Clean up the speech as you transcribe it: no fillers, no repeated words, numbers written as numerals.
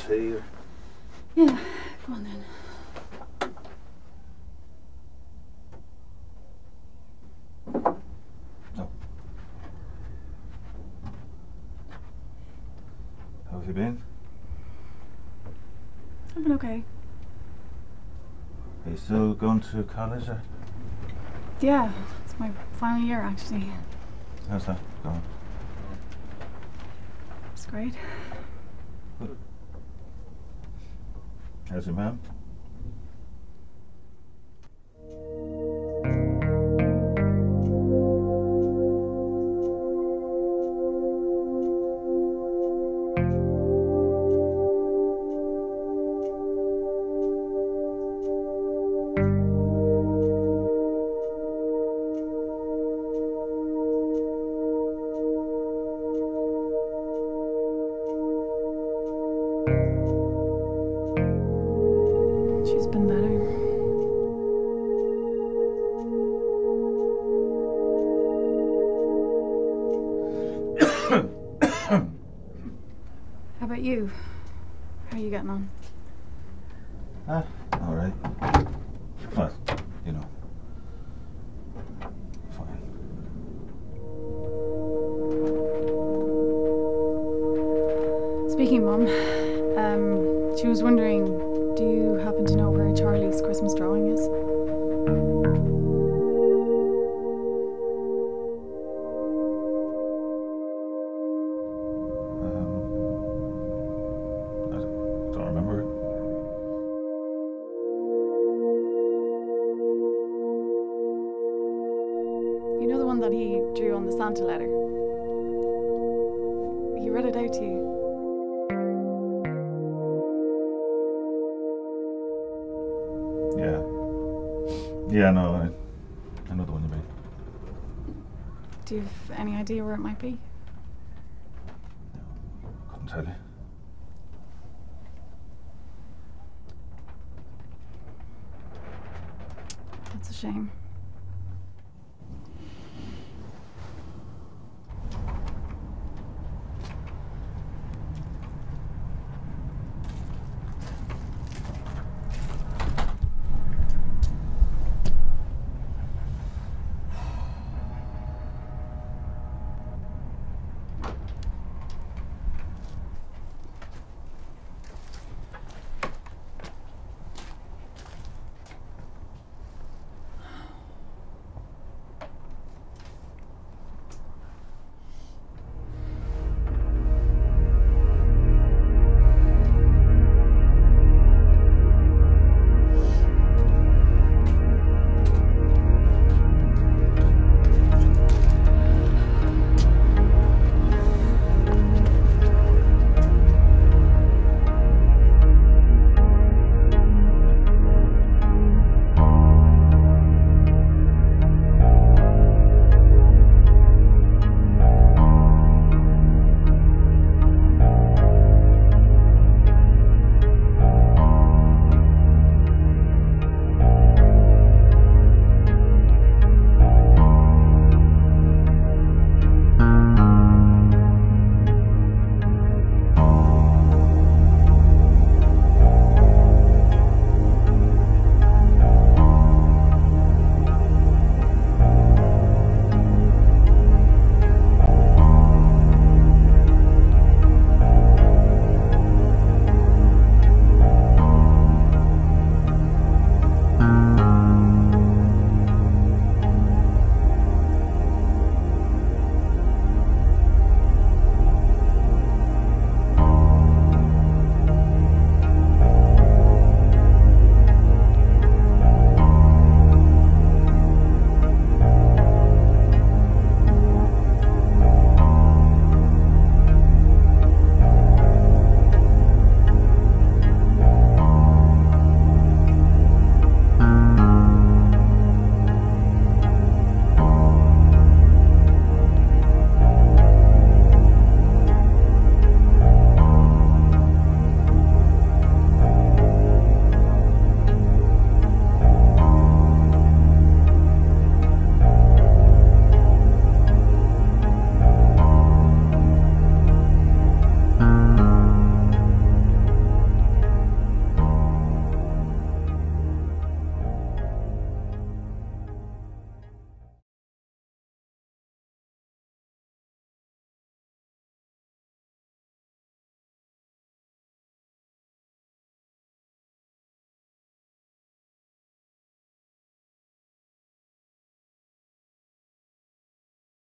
tea or? Yeah, go on then. No. How have you been? I've been okay. Are you still going to college? Or? Yeah, it's my final year actually. How's that going? It's great. Good. How's your mum? She's been better. How about you? How are you getting on? All right. Well, you know, fine. Speaking, Mum, she was wondering, do you happen to know where Charlie's Christmas drawing is? I don't remember. You know the one that he drew on the Santa letter? He read it out to you. Yeah. Yeah, no, I know the one you mean. Do you have any idea where it might be? Couldn't tell you. That's a shame.